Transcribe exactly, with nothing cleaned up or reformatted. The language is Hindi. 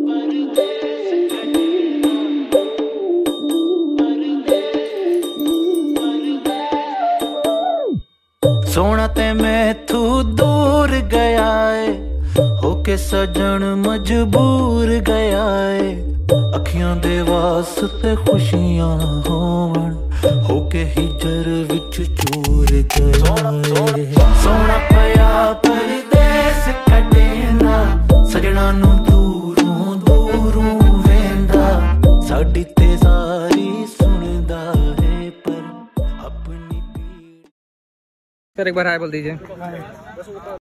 सोना ते मैथू दूर गया है, होके सजन मजबूर गया है। अखियां दे वास्ते खुशियां होवन, होके हिजर विच चूर गया है। सोना पया परदेस कटेंदा, सजना नू दूरों दूरों वेंदा। साडी ते सारी सुनदा है पर अपनी। सर एक बार हाय बोल दीजिए।